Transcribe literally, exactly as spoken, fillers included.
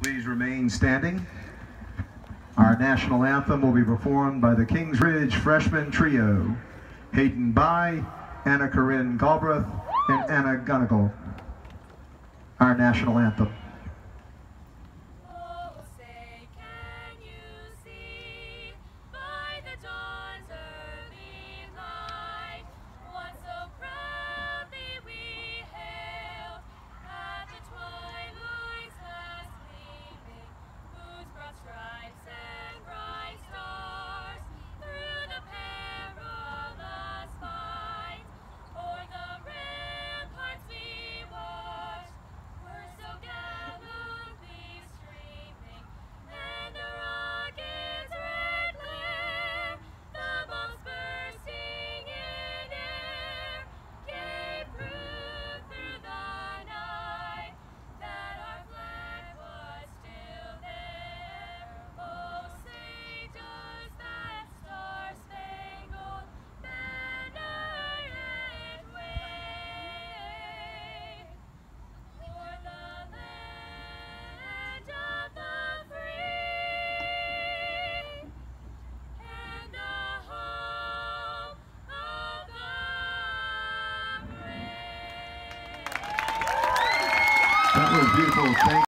Please remain standing. Our national anthem will be performed by the Kings Ridge Freshman Trio, Hayden Bai, Anna Corinne Galbreath, and Anna Gunnagle. Our national anthem. That was beautiful. Thank